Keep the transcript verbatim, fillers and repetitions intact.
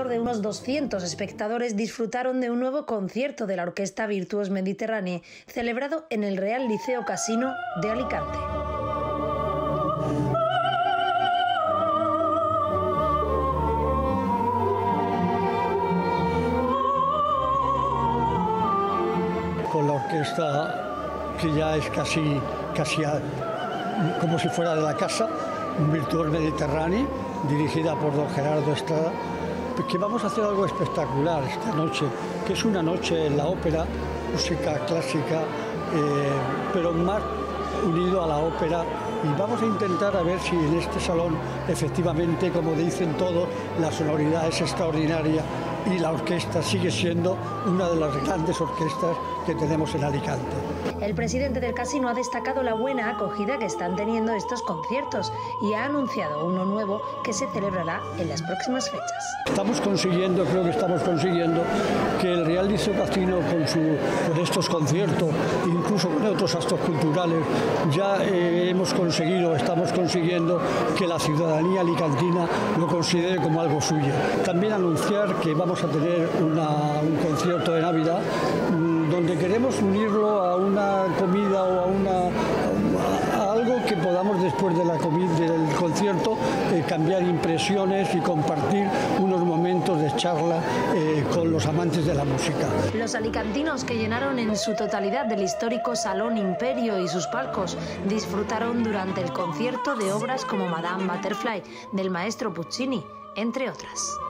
alrededor de unos doscientos espectadores disfrutaron de un nuevo concierto de la Orquesta Virtuos Mediterranee, celebrado en el Real Liceo Casino de Alicante. Con la orquesta, que ya es casi, casi a, como si fuera de la casa, Virtuos Mediterranee, dirigida por don Gerardo Estrada, que vamos a hacer algo espectacular esta noche, que es una noche en la ópera, música clásica, eh, pero más unido a la ópera, y vamos a intentar a ver si en este salón, efectivamente, como dicen todos, la sonoridad es extraordinaria y la orquesta sigue siendo una de las grandes orquestas que tenemos en Alicante. El presidente del casino ha destacado la buena acogida que están teniendo estos conciertos y ha anunciado uno nuevo que se celebrará en las próximas fechas. Estamos consiguiendo, creo que estamos consiguiendo que el Real Liceo Casino con, su, con estos conciertos, incluso con otros actos culturales, ya eh, hemos conseguido, estamos consiguiendo que la ciudadanía alicantina lo considere como algo suyo. También anunciar que vamos a tener una, un concierto de Navidad donde queremos unirlo a una comida o a, una, a algo que podamos después de la comida, del concierto eh, cambiar impresiones y compartir unos momentos de charla eh, con los amantes de la música. Los alicantinos, que llenaron en su totalidad del histórico Salón Imperio y sus palcos, disfrutaron durante el concierto de obras como Madame Butterfly del maestro Puccini, entre otras.